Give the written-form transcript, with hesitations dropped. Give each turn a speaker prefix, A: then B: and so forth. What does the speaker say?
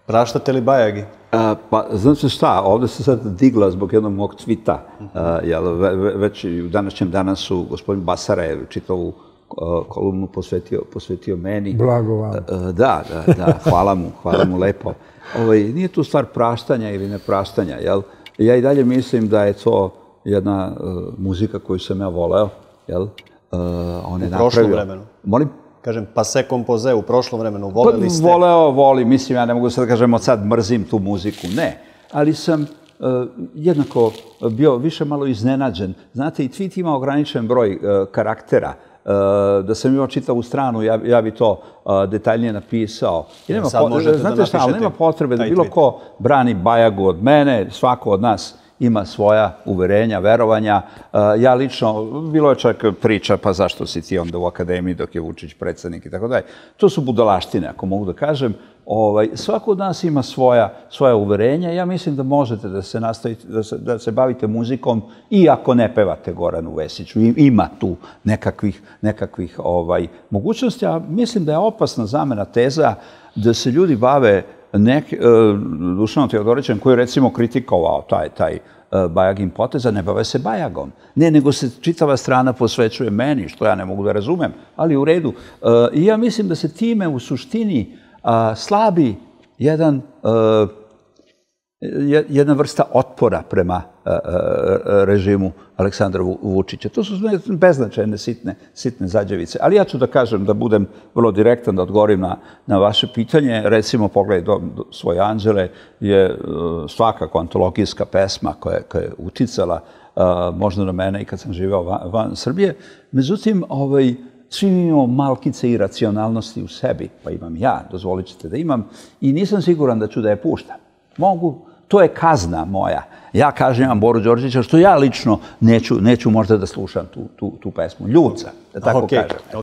A: Praštate li Bajagi?
B: Pa, znate šta, ovde se sad digla zbog jednog mog tvita. Već u današnjem dana su gospodin Basara čitavu kolumnu posvetio meni.
C: Blago vam.
B: Da, hvala mu lepo. Nije tu stvar praštanja ili nepraštanja, jel? Ja i dalje mislim da je to jedna muzika koju sam ja voleo, jel?
A: U prošlom vremenu?
B: Molim?
A: Kažem, passé composé u prošlom vremenu, voleli ste?
B: Volim, mislim, ja ne mogu sad da kažem od sad mrzim tu muziku, ne. Ali sam jednako bio više malo iznenađen. Znate, i tweet ima ograničen broj karaktera. Da sam imao čitavu stranu, ja bi to detaljnije napisao. Znate šta, ali nema potrebe da bilo ko brani Bajagu od mene, svako od nas ima svoja uverenja, verovanja. Ja lično, bilo je čak priča, pa zašto si ti onda u akademiji dok je Vučić predsednik i tako dalje. To su budalaštine, ako mogu da kažem. Svako od nas ima svoja uverenja. Ja mislim da možete da se bavite muzikom i ako ne pevate Goranu Vesiću. Ima tu nekakvih mogućnosti, a mislim da je opasna zamena teza da se ljudi bave Dušanom Teodorićem koji je recimo kritikovao taj Bajagin potez, a ne bave se Bajagom. Ne, nego se čitava strana posvećuje meni, što ja ne mogu da razumem, ali u redu. I ja mislim da se time u suštini slabi jedna vrsta otpora prema režimu Aleksandra Vučića. To su beznačajne, sitne zađevice. Ali ja ću da kažem, da budem vrlo direktan, da odgovorim na vaše pitanje. Recimo, Pogledaj svoje anđele je svakako antologijska pesma koja je uticala možda na mene i kad sam živeo van Srbije. Međutim, svi mi imamo malkice iracionalnosti u sebi, pa imam ja, dozvolit ćete da imam, i nisam siguran da ću da je puštam. To je kazna moja. Ja kažnjavam Boru Đorđevića, što ja lično neću možda da slušam tu pesmu. Ljudca, da tako kažem.